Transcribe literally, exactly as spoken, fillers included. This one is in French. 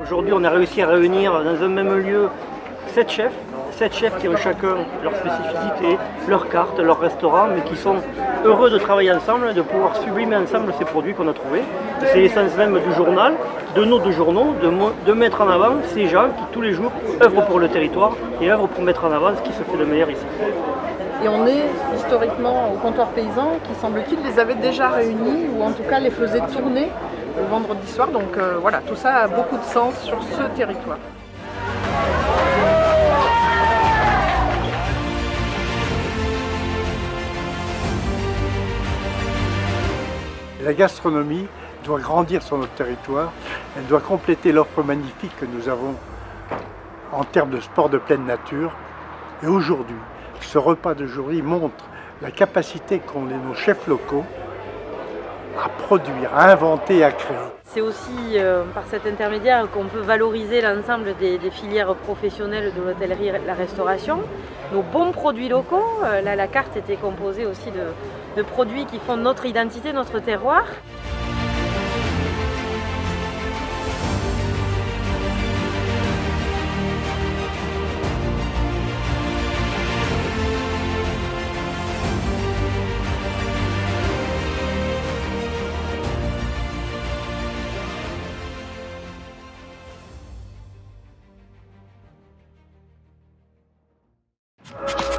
Aujourd'hui, on a réussi à réunir dans un même lieu sept chefs, sept chefs qui ont chacun leur spécificité, leur carte, leur restaurant, mais qui sont heureux de travailler ensemble, de pouvoir sublimer ensemble ces produits qu'on a trouvés. C'est l'essence même du journal, de nos deux journaux, de, de mettre en avant ces gens qui tous les jours œuvrent pour le territoire et œuvrent pour mettre en avant ce qui se fait de meilleur ici. Et on est historiquement au comptoir paysan qui, semble-t-il, les avait déjà réunis ou en tout cas les faisait tourner le vendredi soir. Donc euh, voilà, tout ça a beaucoup de sens sur ce territoire. La gastronomie doit grandir sur notre territoire, elle doit compléter l'offre magnifique que nous avons en termes de sport de pleine nature. Et aujourd'hui, ce repas d'aujourd'hui montre la capacité qu'ont nos chefs locaux à produire, à inventer, à créer. C'est aussi euh, par cet intermédiaire qu'on peut valoriser l'ensemble des, des filières professionnelles de l'hôtellerie et la restauration. Nos bons produits locaux, euh, là la carte était composée aussi de, de produits qui font notre identité, notre terroir. You